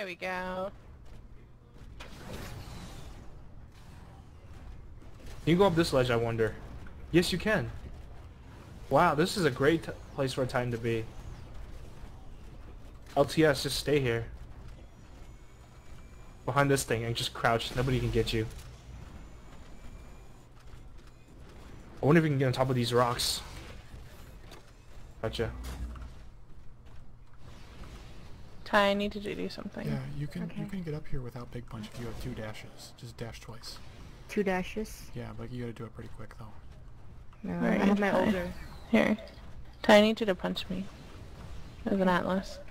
There we go. Can you go up this ledge, I wonder? Yes, you can. Wow, this is a great place for a time to be. LTS, just stay here. Behind this thing and just crouch. Nobody can get you. I wonder if we can get on top of these rocks. Gotcha. Ty, I need to do something. Yeah, you can Okay. you can get up here without Big Punch if you have 2 dashes. Just dash twice. 2 dashes. Yeah, but you gotta do it pretty quick though. No, Where I have is my Ty? older. Here. Ty, I need you to punch me. As an Atlas.